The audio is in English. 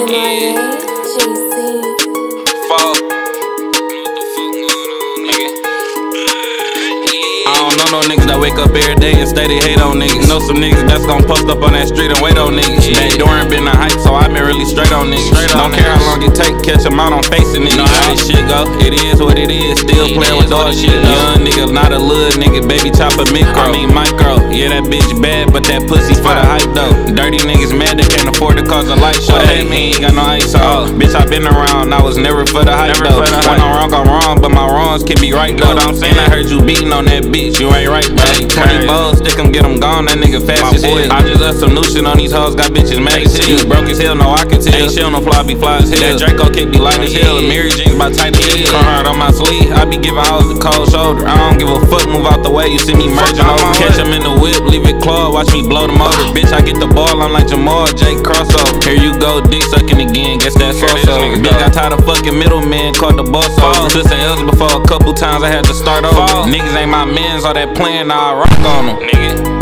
Yeah. Fuck. I don't know no niggas that wake up every day and steady hate on niggas. Know some niggas that's gon' post up on that street and wait on niggas. That Doran been a hype, so I been really straight on niggas. Don't care how long it take, catch them out on facing niggas. Know how this shit go, it is what it is. Still playing with dog shit. Young nigga, not a little nigga, baby chopper micro. I mean micro, yeah that bitch bad, but that pussy for the hype though. Dirty niggas mad they can't afford to cause a light show. Hey, he ain't got no ice on. Bitch, I been around, I was never for the hype though. When I'm wrong, but my wrongs can be right though. And I heard you beating on that bitch, you ain't right though. 20 balls, stick him, get him gone, that nigga fast as hell. I just left some new shit on these hoes, got bitches mad as hell. Broke as hell, no I can tell. Ain't shit on no fly, be fly as hell. That Draco kick be light as hell, and Mary jeans by tight as hell. Hard on my sleeve, I be giving hoes the cold shoulder. I don't give a fuck, move out the way, you see me merging over. Catch him in the whip, leave it clawed, watch me blow the motor. Bitch, I get the ball, I'm like Jamal, Jake crossover. Here you go, dick sucking again, guess that's also. Bitch got tired of fucking middleman, caught the boss over. Took some L's before a couple times I had to start over. Niggas ain't my mans, all that playing, now I rock on them. Nigga.